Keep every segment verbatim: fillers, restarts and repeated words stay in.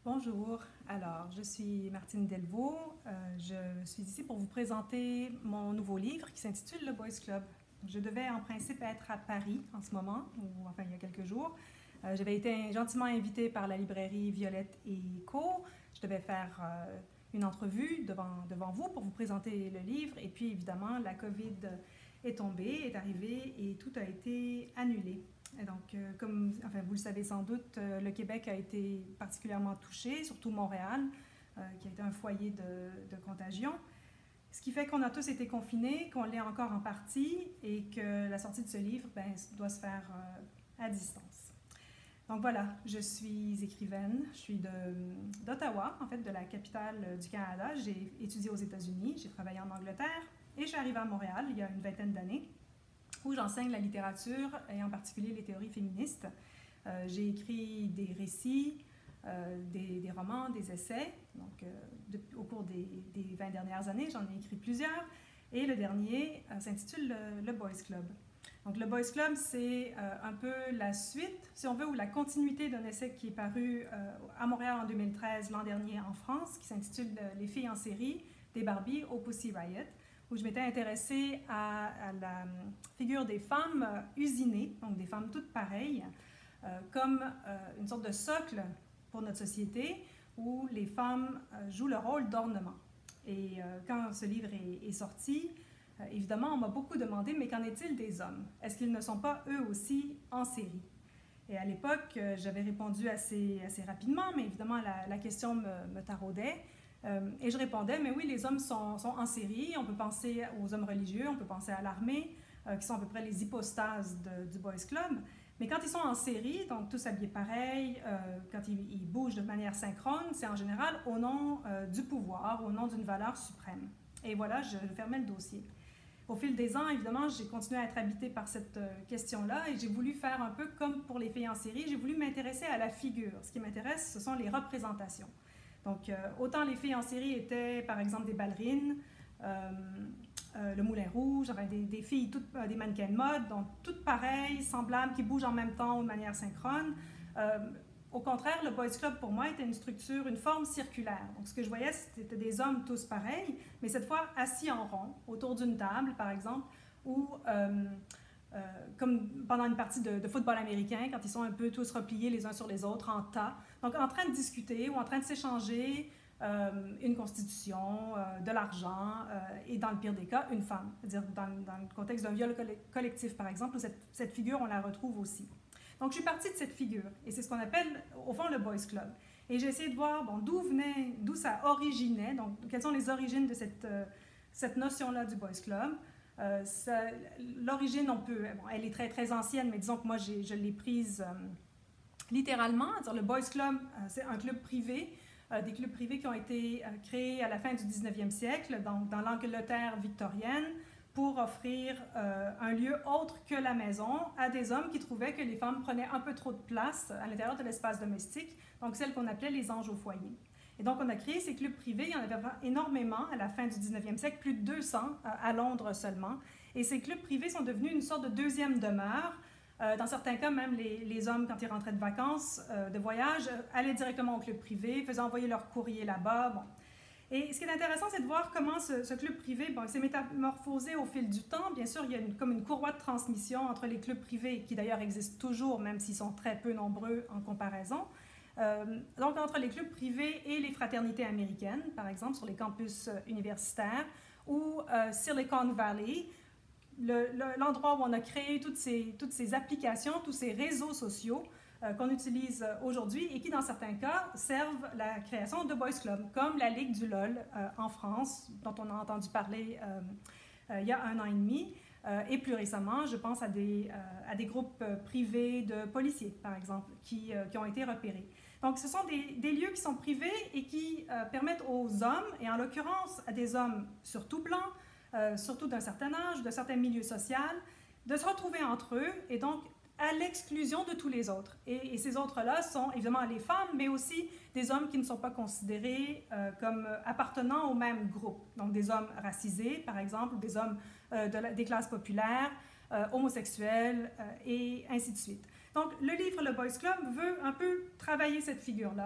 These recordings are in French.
Bonjour, alors je suis Martine Delvaux. Euh, je suis ici pour vous présenter mon nouveau livre qui s'intitule Le Boys Club. Je devais en principe être à Paris en ce moment, ou enfin il y a quelques jours. Euh, J'avais été gentiment invitée par la librairie Violette et Co. Je devais faire euh, une entrevue devant, devant vous pour vous présenter le livre. Et puis évidemment, la COVID est tombée, est arrivée et tout a été annulé. Et donc, euh, comme enfin, vous le savez sans doute, euh, le Québec a été particulièrement touché, surtout Montréal, euh, qui a été un foyer de, de contagion. Ce qui fait qu'on a tous été confinés, qu'on l'est encore en partie et que la sortie de ce livre ben, doit se faire euh, à distance. Donc voilà, je suis écrivaine, je suis d'Ottawa, en fait, de la capitale du Canada. J'ai étudié aux États-Unis, j'ai travaillé en Angleterre et je suis arrivée à Montréal il y a une vingtaine d'années, où j'enseigne la littérature et en particulier les théories féministes. Euh, j'ai écrit des récits, euh, des, des romans, des essais. Donc, euh, de, au cours des, des vingt dernières années, j'en ai écrit plusieurs. Et le dernier euh, s'intitule le, le Boys Club. Donc, le Boys Club, c'est euh, un peu la suite, si on veut, ou la continuité d'un essai qui est paru euh, à Montréal en deux mille treize, l'an dernier en France, qui s'intitule Les filles en série, des Barbie au Pussy Riot, où je m'étais intéressée à, à la figure des femmes usinées, donc des femmes toutes pareilles, euh, comme euh, une sorte de socle pour notre société, où les femmes euh, jouent le rôle d'ornement. Et euh, quand ce livre est, est sorti, euh, évidemment, on m'a beaucoup demandé, mais qu'en est-il des hommes? Est-ce qu'ils ne sont pas eux aussi en série? Et à l'époque, euh, j'avais répondu assez, assez rapidement, mais évidemment, la, la question me, me taraudait. Euh, et je répondais, mais oui, les hommes sont, sont en série. On peut penser aux hommes religieux, on peut penser à l'armée, euh, qui sont à peu près les hypostases de, du Boys Club. Mais quand ils sont en série, donc tous habillés pareil, euh, quand ils, ils bougent de manière synchrone, c'est en général au nom euh, du pouvoir, au nom d'une valeur suprême. Et voilà, je fermais le dossier. Au fil des ans, évidemment, j'ai continué à être habitée par cette euh, question-là et j'ai voulu faire un peu comme pour les filles en série, j'ai voulu m'intéresser à la figure. Ce qui m'intéresse, ce sont les représentations. Donc, euh, autant les filles en série étaient, par exemple, des ballerines, euh, euh, le Moulin Rouge, enfin, des, des filles, toutes, euh, des mannequins de mode, donc toutes pareilles, semblables, qui bougent en même temps ou de manière synchrone. Euh, au contraire, le Boys Club, pour moi, était une structure, une forme circulaire. Donc, ce que je voyais, c'était des hommes tous pareils, mais cette fois assis en rond, autour d'une table, par exemple, ou... Euh, Euh, comme pendant une partie de, de football américain, quand ils sont un peu tous repliés les uns sur les autres en tas. Donc, en train de discuter ou en train de s'échanger euh, une constitution, euh, de l'argent euh, et, dans le pire des cas, une femme. C'est-à-dire dans, dans le contexte d'un viol collectif, par exemple, où cette, cette figure, on la retrouve aussi. Donc, je suis partie de cette figure et c'est ce qu'on appelle, au fond, le Boys Club. Et j'ai essayé de voir bon, d'où venait, d'où ça originait, donc quelles sont les origines de cette, euh, cette notion-là du Boys Club. Euh, L'origine, on peut, bon, elle est très très ancienne, mais disons que moi je l'ai prise euh, littéralement. Le Boys Club, euh, c'est un club privé, euh, des clubs privés qui ont été euh, créés à la fin du dix-neuvième siècle, donc dans l'Angleterre victorienne, pour offrir euh, un lieu autre que la maison à des hommes qui trouvaient que les femmes prenaient un peu trop de place à l'intérieur de l'espace domestique, donc celles qu'on appelait les anges au foyer. Et donc, on a créé ces clubs privés. Il y en avait énormément à la fin du dix-neuvième siècle, plus de deux cents à Londres seulement. Et ces clubs privés sont devenus une sorte de deuxième demeure. Euh, dans certains cas, même les, les hommes, quand ils rentraient de vacances, euh, de voyage, euh, allaient directement au club privé, faisaient envoyer leur courrier là-bas. Bon. Et ce qui est intéressant, c'est de voir comment ce, ce club privé bon, s'est métamorphosé au fil du temps. Bien sûr, il y a une, comme une courroie de transmission entre les clubs privés, qui d'ailleurs existent toujours, même s'ils sont très peu nombreux en comparaison. Euh, donc, entre les clubs privés et les fraternités américaines, par exemple, sur les campus euh, universitaires, ou euh, Silicon Valley, l'endroit le, le, où on a créé toutes ces, toutes ces applications, tous ces réseaux sociaux euh, qu'on utilise aujourd'hui et qui, dans certains cas, servent la création de Boys Club, comme la Ligue du LOL euh, en France, dont on a entendu parler euh, euh, il y a un an et demi. Euh, et plus récemment, je pense à des, euh, à des groupes euh, privés de policiers, par exemple, qui, euh, qui ont été repérés. Donc, ce sont des, des lieux qui sont privés et qui euh, permettent aux hommes, et en l'occurrence à des hommes surtout blancs, euh, surtout d'un certain âge, d'un certain milieu social, de se retrouver entre eux et donc à l'exclusion de tous les autres. Et, et ces autres-là sont évidemment les femmes, mais aussi des hommes qui ne sont pas considérés euh, comme appartenant au même groupe. Donc, des hommes racisés, par exemple, ou des hommes euh, de la, des classes populaires, euh, homosexuels, euh, et ainsi de suite. Donc, le livre Le Boys Club veut un peu travailler cette figure-là,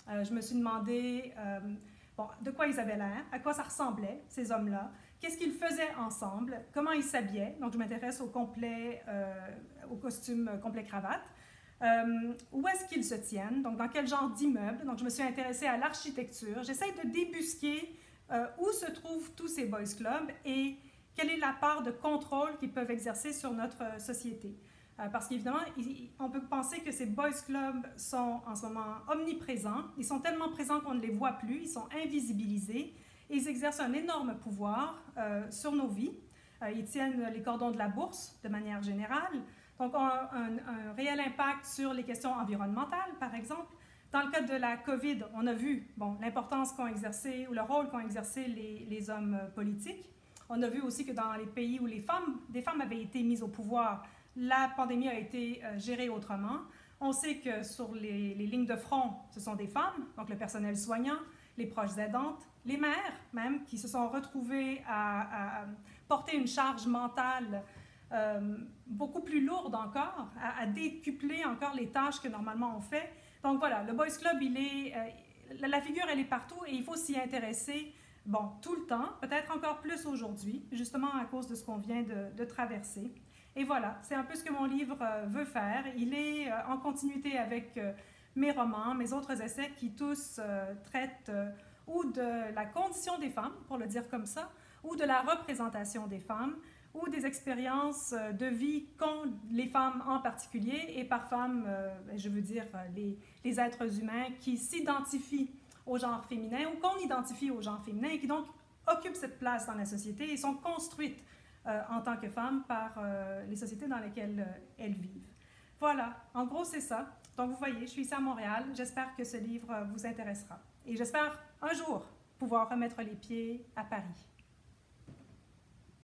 Euh, je me suis demandé euh, bon, de quoi ils avaient l'air, à quoi ça ressemblait, ces hommes-là, qu'est-ce qu'ils faisaient ensemble, comment ils s'habillaient. Donc, je m'intéresse au complet, euh, au costume complet cravate. Euh, où est-ce qu'ils se tiennent, donc dans quel genre d'immeuble. Donc, je me suis intéressée à l'architecture. J'essaie de débusquer euh, où se trouvent tous ces boys clubs et quelle est la part de contrôle qu'ils peuvent exercer sur notre société. Euh, parce qu'évidemment, on peut penser que ces boys clubs sont en ce moment omniprésents. Ils sont tellement présents qu'on ne les voit plus, ils sont invisibilisés et ils exercent un énorme pouvoir euh, sur nos vies. Euh, ils tiennent les cordons de la bourse de manière générale. Donc, on a un, un réel impact sur les questions environnementales, par exemple. Dans le cas de la COVID, on a vu bon, l'importance qu'ont exercé, ou le rôle qu'ont exercé les, les hommes politiques. On a vu aussi que dans les pays où les femmes, des femmes avaient été mises au pouvoir, la pandémie a été euh, gérée autrement. On sait que sur les, les lignes de front, ce sont des femmes, donc le personnel soignant, les proches aidantes, les mères même, qui se sont retrouvées à, à porter une charge mentale Euh, beaucoup plus lourde encore, à, à décupler encore les tâches que normalement on fait. Donc voilà, le Boys Club, il est, euh, la, la figure, elle est partout et il faut s'y intéresser, bon, tout le temps, peut-être encore plus aujourd'hui, justement à cause de ce qu'on vient de, de traverser. Et voilà, c'est un peu ce que mon livre euh, veut faire. Il est euh, en continuité avec euh, mes romans, mes autres essais qui tous euh, traitent euh, ou de la condition des femmes, pour le dire comme ça, ou de la représentation des femmes, ou des expériences de vie qu'ont les femmes en particulier, et par femmes, euh, je veux dire les, les êtres humains qui s'identifient au genre féminin ou qu'on identifie au genre féminin et qui donc occupent cette place dans la société et sont construites euh, en tant que femmes par euh, les sociétés dans lesquelles euh, elles vivent. Voilà, en gros c'est ça. Donc vous voyez, je suis ici à Montréal, j'espère que ce livre vous intéressera et j'espère un jour pouvoir remettre les pieds à Paris.